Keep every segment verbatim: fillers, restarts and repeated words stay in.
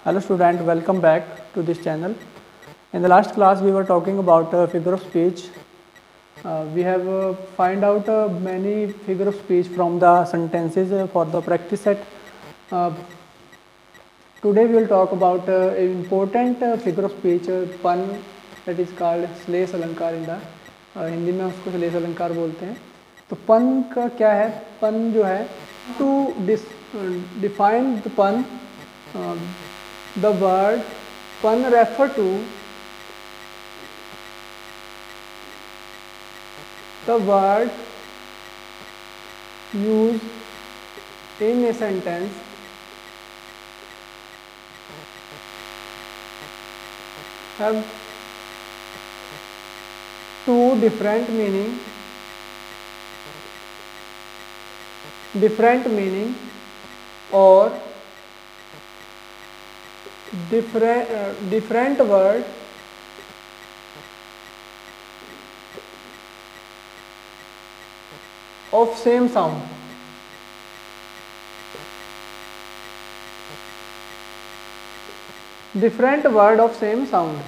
Hello student, welcome back to this channel. In the last class we were talking about uh, figure of speech. Uh, we have uh, find out uh, many figure of speech from the sentences uh, for the practice set. Uh, today we will talk about uh, an important uh, figure of speech, uh, pun, that is called श्लेष अलंकार in the uh, Hindi में उसको श्लेष अलंकार बोलते हैं. तो पन का क्या है? पन जो है to define the pun, uh, the word pun refer to the word used in a sentence have two different meaning different meaning or different uh, different word of same sound. Different word of same sound.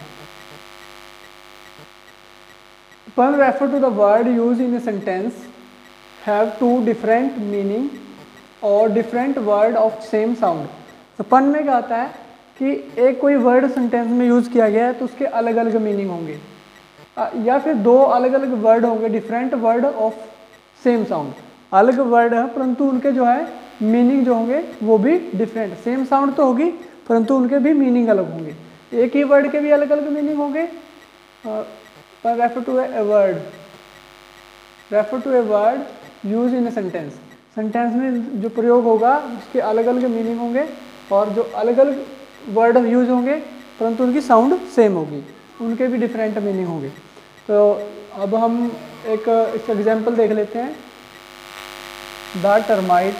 Pun refer to the word used in a sentence have two different meaning और different word of same sound. तो पन में क्या आता है कि एक कोई वर्ड सेंटेंस में यूज़ किया गया है तो उसके अलग अलग मीनिंग होंगे, या फिर दो अलग अलग वर्ड होंगे, different word of same sound. अलग वर्ड है परंतु उनके जो है मीनिंग जो होंगे वो भी डिफरेंट. सेम साउंड तो होगी परंतु उनके भी मीनिंग अलग होंगे. एक ही वर्ड के भी अलग अलग मीनिंग होंगे. पर refer to a word refer to a word use in a sentence. Sentence में जो प्रयोग होगा उसके अलग अलग मीनिंग होंगे और जो अलग अलग वर्ड यूज होंगे परंतु उनकी साउंड सेम होगी, उनके भी डिफरेंट मीनिंग होंगे. तो अब हम एक इसका एग्जांपल देख लेते हैं. The termite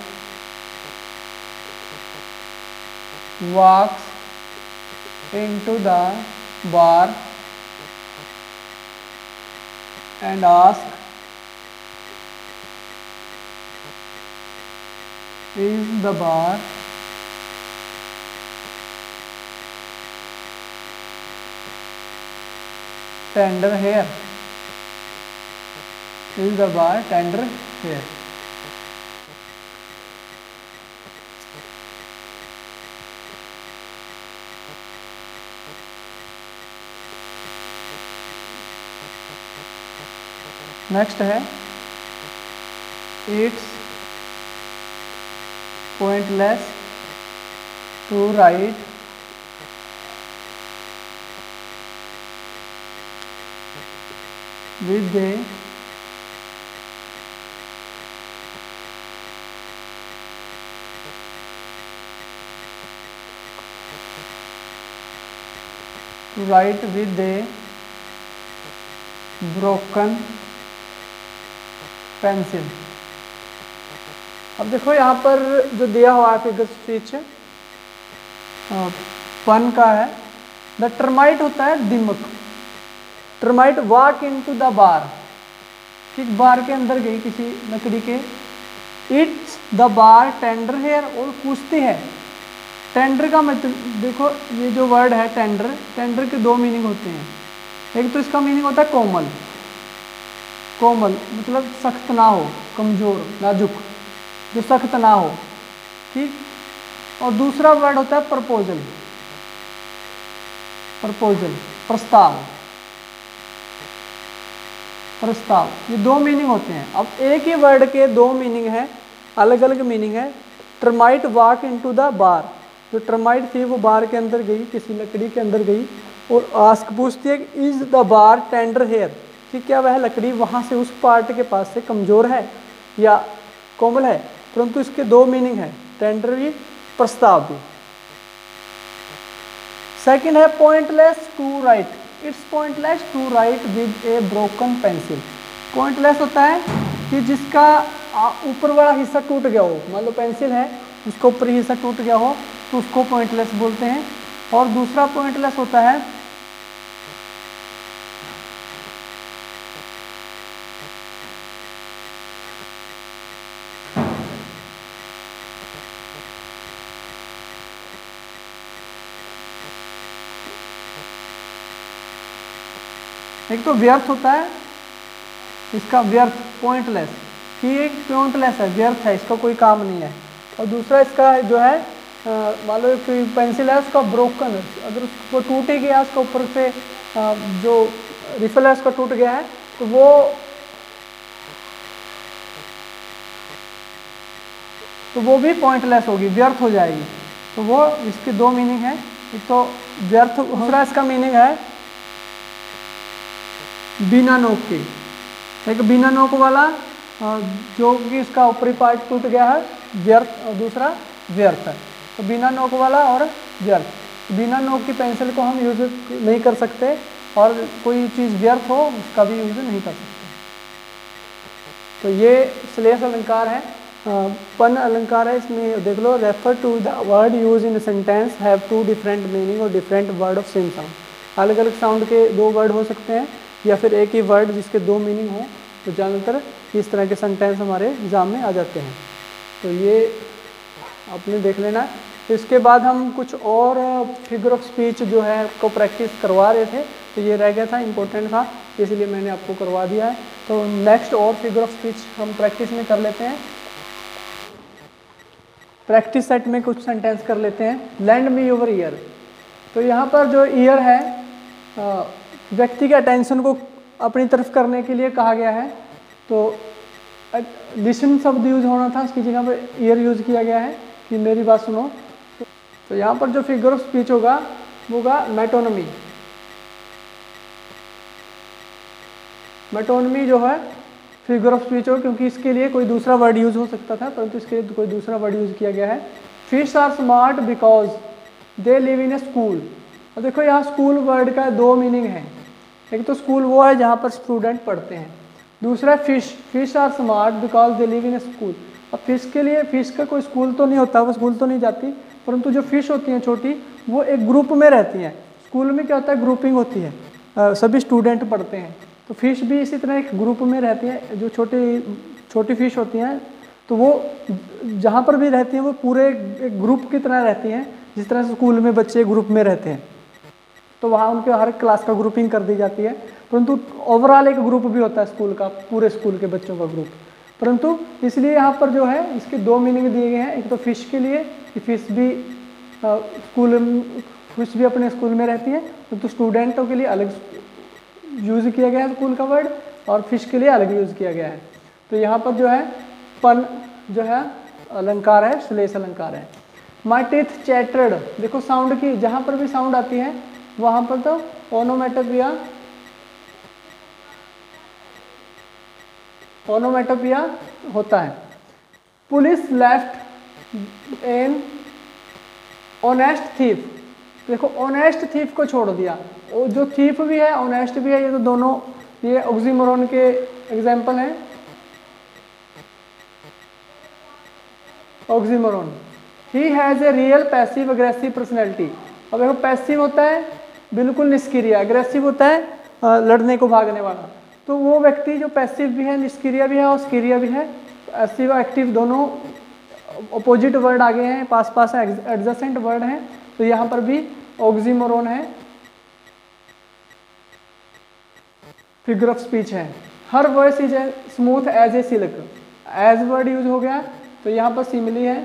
walks into the bar and ask is the bar tender here? Is the bar tender here? Next है it's pointless to write with the to write with the broken pencil. अब देखो यहाँ पर जो दिया हुआ है figure speech पन का है. द टर्माइट होता है दिमक. Termite walk into the bar, किस बार के अंदर गई, किसी लकड़ी के. It's the bar tender here, और पूछती है. टेंडर का मतलब देखो ये जो वर्ड है टेंडर, टेंडर के दो मीनिंग होते हैं. एक तो इसका मीनिंग होता है कोमल. कोमल मतलब सख्त ना हो, कमजोर, नाजुक, जो सख्त ना हो, ठीक. और दूसरा वर्ड होता है प्रपोजल. प्रपोजल प्रस्ताव. प्रस्ताव ये दो मीनिंग होते हैं. अब एक ही वर्ड के दो मीनिंग है, अलग अलग मीनिंग है. Termite walk into the bar, जो टर्माइट थी वो बार के अंदर गई, किसी लकड़ी के अंदर गई और आस्क पूछती है is the bar tender here, कि क्या वह लकड़ी वहां से उस पार्ट के पास से कमजोर है या कोमल है. परंतु इसके दो मीनिंग है, टेंडर भी, प्रस्ताव भी. सेकंड है pointless to write. It's pointless to write with a broken pencil. Pointless होता है कि जिसका ऊपर वाला हिस्सा टूट गया हो. मान लो पेंसिल है, उसका ऊपरी हिस्सा टूट गया हो तो उसको पॉइंटलेस बोलते हैं. और दूसरा पॉइंटलेस होता है एक तो व्यर्थ होता है, इसका व्यर्थ पॉइंटलेस, कि एक पॉइंटलेस है, व्यर्थ है, इसका कोई काम नहीं है। और दूसरा इसका जो है मान लो एक पेंसिल है उसका ब्रोकन, अगर उसको टूट ही गया, उसका ऊपर से आ, जो रिफिल है उसका टूट गया है, तो वो तो वो भी पॉइंटलेस होगी, व्यर्थ हो जाएगी। तो वो इसके दो मीनिंग है, एक तो व्यर्थ, दूसरा इसका मीनिंग है बिना नोक के, एक बिना नोक वाला जो कि इसका ऊपरी पार्ट टूट गया है व्यर्थ, और दूसरा व्यर्थ है। तो बिना नोक वाला और व्यर्थ, बिना नोक की पेंसिल को हम यूज नहीं कर सकते, और कोई चीज़ व्यर्थ हो उसका भी यूज नहीं कर सकते। तो ये श्लेष अलंकार है, पन अलंकार है। इसमें देख लो, refer to the word use in sentence have two different meaning और different word of same sound. अलग अलग साउंड के दो वर्ड हो सकते हैं, या फिर एक ही वर्ड जिसके दो मीनिंग हो। तो ज़्यादातर इस तरह के सेंटेंस हमारे एग्जाम में आ जाते हैं। तो ये आपने देख लेना। इसके बाद हम कुछ और फिगर ऑफ स्पीच जो है को प्रैक्टिस करवा रहे थे, तो ये रह गया था, इम्पोर्टेंट था, इसलिए मैंने आपको करवा दिया है। तो नेक्स्ट और फिगर ऑफ स्पीच हम प्रैक्टिस में कर लेते हैं। प्रैक्टिस सेट में कुछ सेंटेंस कर लेते हैं। Land me your ear. तो यहाँ पर जो ईयर है, व्यक्ति के अटेंशन को अपनी तरफ करने के लिए कहा गया है। तो लिसन शब्द यूज होना था, उसकी जगह पर ईयर यूज किया गया है कि मेरी बात सुनो। तो यहाँ पर जो फिगर ऑफ स्पीच होगा वो होगा मेटोनमी। मेटोनमी जो है फिगर ऑफ स्पीच हो, क्योंकि इसके लिए कोई दूसरा वर्ड यूज हो सकता था, परंतु इसके लिए कोई दूसरा वर्ड यूज किया गया है। Fish are smart because they live in a school. और देखो यहाँ स्कूल वर्ड का दो मीनिंग है, एक तो स्कूल वो है जहाँ पर स्टूडेंट पढ़ते हैं, दूसरा fish, fish are smart because they live in a school. अब फिश के लिए, फिश का कोई स्कूल तो नहीं होता, वो स्कूल तो नहीं जाती, परंतु जो फिश होती हैं छोटी, वो एक ग्रुप में रहती हैं। स्कूल में क्या होता है, ग्रुपिंग होती है, आ, सभी स्टूडेंट पढ़ते हैं। तो फिश भी इसी तरह एक ग्रुप में रहती हैं, जो छोटी छोटी फिश होती हैं, तो वो जहाँ पर भी रहती हैं वो पूरे एक ग्रुप की तरह रहती हैं, जिस तरह से स्कूल में बच्चे ग्रुप में रहते हैं। तो वहाँ उनके हर क्लास का ग्रुपिंग कर दी जाती है, परंतु ओवरऑल एक ग्रुप भी होता है स्कूल का, पूरे स्कूल के बच्चों का ग्रुप। परंतु इसलिए यहाँ पर जो है इसके दो मीनिंग दिए गए हैं। एक तो फिश के लिए कि फिश भी स्कूल फिश भी अपने स्कूल में रहती है, परंतु स्टूडेंटों के लिए अलग यूज़ किया गया है स्कूल का वर्ड, और फिश के लिए अलग यूज़ किया गया है। तो यहाँ पर जो है पन जो है अलंकार है, श्लेष अलंकार है। माई टीथ चैटर्ड, देखो साउंड की जहाँ पर भी साउंड आती है वहाँ पर तो ओनोमेटोपिया ओनोमेटोपिया होता है। Police left an honest thief, देखो ऑनेस्ट थीफ को छोड़ दिया, जो थीफ भी है ऑनेस्ट भी है, ये तो दोनों ये ऑक्सीमोरन के एग्जाम्पल हैं। Oxymoron, he has a real passive aggressive personality. अब देखो पैसिव होता है बिल्कुल निष्क्रिय, अग्रेसिव होता है लड़ने को भागने वाला। तो वो व्यक्ति जो पैसिव भी है, निष्क्रिय भी है और सक्रिय भी है, पैसिव एक्टिव दोनों अपोजिट वर्ड आ गए हैं, पास पास एडजेसेंट वर्ड हैं। तो यहाँ पर भी ऑक्सीमोरन है, फिगर ऑफ स्पीच है। Her voice is smooth as a silk, as word use हो गया, तो यहाँ पर सिमिली है।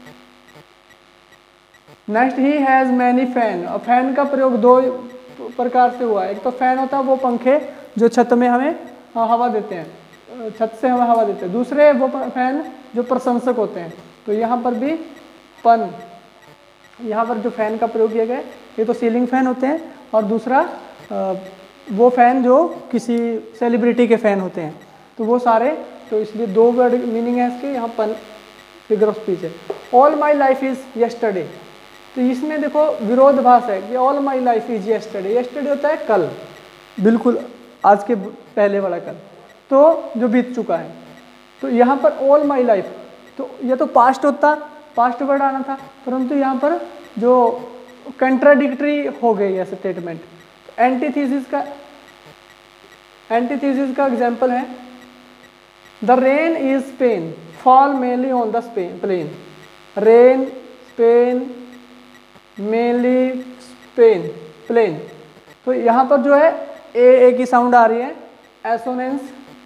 Next, he has many fan, और फैन का प्रयोग दो प्रकार से हुआ है। एक तो फैन होता है वो पंखे जो छत में हमें हवा देते हैं, छत से हमें हवा देते हैं। दूसरे वो फैन जो प्रशंसक होते हैं। तो यहाँ पर भी पन, यहाँ पर जो फैन का प्रयोग किया गया है, ये तो सीलिंग फैन होते हैं, और दूसरा वो फैन जो किसी सेलिब्रिटी के फैन होते हैं। तो वो सारे, तो इसलिए दो वर्ड मीनिंग है इसके। यहाँ पन फिगर ऑफ स्पीच है। All my life is yesterday, तो इसमें देखो विरोधाभास है कि all my life is yesterday. Yesterday होता है कल, बिल्कुल आज के पहले वाला कल, तो जो बीत चुका है। तो यहाँ पर ऑल माई लाइफ, तो यह तो पास्ट होता, पास्ट वर्ड आना था, परंतु यहाँ पर जो कंट्राडिक्टरी हो गई है स्टेटमेंट। एंटीथीसिस का एंटीथीसिस का एग्जाम्पल है, the rain is pain fall mainly on the plain. Rain pain mainly pain plain. तो यहाँ पर जो है ए ए की साउंड आ रही है, एसोनेंस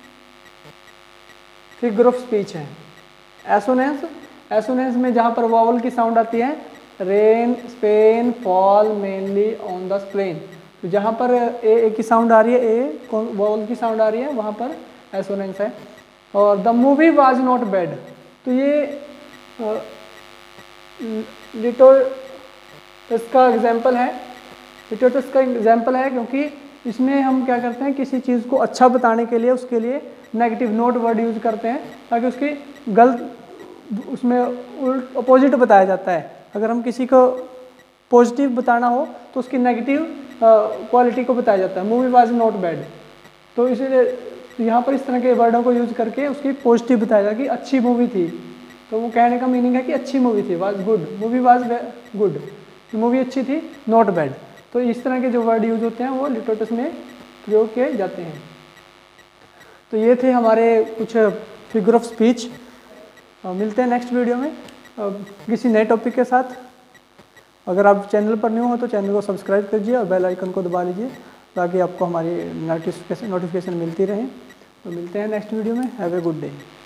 फिगर ऑफ स्पीच है। एसोनेंस एसोनेंस में जहाँ पर वॉवल की साउंड आती है, rain Spain fall mainly on the plain, तो जहाँ पर ए ए की साउंड आ रही है, ए वॉवल की साउंड आ रही है, वहाँ पर एसोनेंस है। और the movie was not bad, तो ये लिटोटस का एग्जाम्पल है, लिटोटस का एग्जाम्पल है क्योंकि इसमें हम क्या करते हैं, किसी चीज़ को अच्छा बताने के लिए उसके लिए नेगेटिव नोट वर्ड यूज़ करते हैं ताकि उसकी गलत उसमें उल्ट अपोजिट बताया जाता है। अगर हम किसी को पॉजिटिव बताना हो तो उसकी नेगेटिव क्वालिटी को बताया जाता है। मूवी वाज नॉट बैड, तो इसीलिए यहाँ पर इस तरह के वर्डों को यूज़ करके उसकी पॉजिटिव बताया जाए कि अच्छी मूवी थी, तो वो कहने का मीनिंग है कि अच्छी मूवी थी, was good, movie was good, movie अच्छी थी, नॉट बैड। तो इस तरह के जो वर्ड यूज होते हैं वो लिटोटस में प्रयोग किए जाते हैं। तो ये थे हमारे कुछ फिगर ऑफ स्पीच। मिलते हैं नेक्स्ट वीडियो में किसी नए टॉपिक के साथ। अगर आप चैनल पर न्यू हो तो चैनल को सब्सक्राइब कीजिए और बेल आइकन को दबा लीजिए ताकि आपको हमारी नोटिफिकेशन नोटिफिकेशन मिलती रहे। तो मिलते हैं नेक्स्ट वीडियो में। Have a good day.